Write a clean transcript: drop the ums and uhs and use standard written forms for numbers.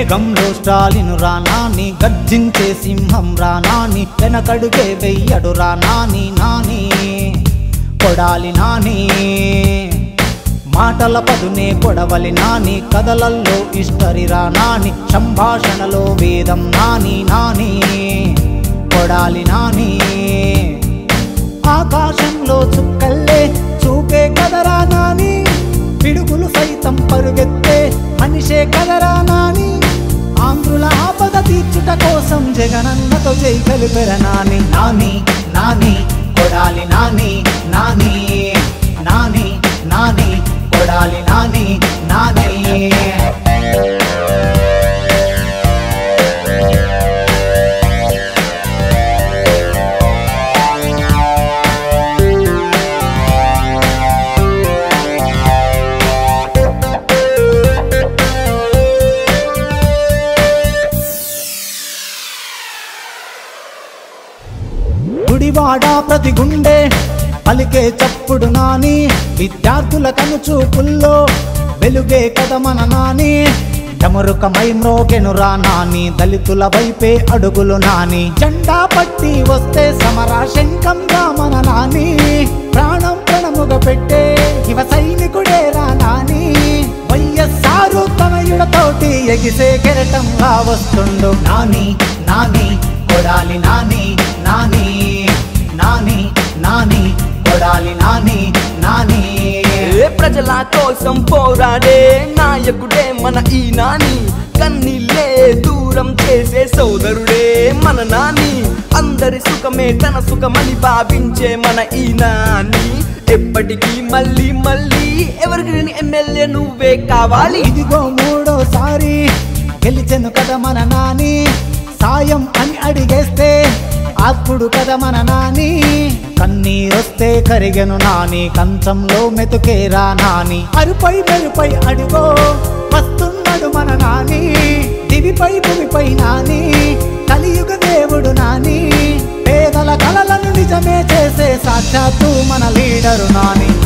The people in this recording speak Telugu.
వేగంలో స్టాలిను రా నాని, గర్జించే సింహం రా నాని, వెనకడుగే వెయ్యడు రా నాని నాని కొడాలి నాని. మాటల పదునే కొడవలి నాని, కథలల్లో హిస్టరీ రా నాని, సంభాషణలో వేదం నాని నాని కొడాలి నాని. ఆకాశంలో చుక్కల్లే చూపే కదరా నాని, పిడుగులు సైతం పరుగెత్తే మనిషే కదరా నాని. ఆంధ్రుల ఆపద తీర్చుట కోసం జగనన్నతో జై కలిపెర నాని నాని నాని కొడాలి నాని నాని నాని నాని కొడాలి నాని నాని. గుడివాడ ప్రతి గుండె పలికే చప్పుడు నాని, విద్యార్థుల కనుచూపుల్లో వెలుగే కథ మన నాని. డమరుకమై మ్రోగెను రా నాని, దళితుల వైపే అడుగులు నాని. జెండా పట్టి వస్తే సమర శంఖం రా మన నాని, ప్రాణం ప్రణముగ పెట్టే యువ సైనికుడే రా నాని. YSR తనయుడతోటి ఎగిసే కెరటం రా వస్తుండు నాని నాని కొడాలి నాని నాని నాని నాని కొడాలి నాని నాని. ప్రజల కోసం పోరాడే నాయకుడే మన ఈ నాని, కన్నీళ్ళే దూరం చేసే సోదరుడే మన నాని. అందరి సుఖమే తన సుఖమని భావించే మన ఈ నాని, ఎప్పటికీ మళ్ళీ మళ్ళీ ఎవరికి ఎమ్మెల్యే నువ్వే కావాలి. ఇదిగో మూడోసారి గెలిచెను కదా మన నాని, సాయం అని అడిగేస్తే అప్పుడు కదా మన నాని. కన్నీరొస్తే కరిగెను నాని, కంచంలో మెతుకేరా నాని. అరుపై మెరుపై అడిగో వస్తున్నాడు మన నాని, దివిపై భూమిపై నాని, కలియుగ దేవుడు నాని. పేదల కలలను నిజమే చేసే సాక్షాత్తు మన లీడరు నాని.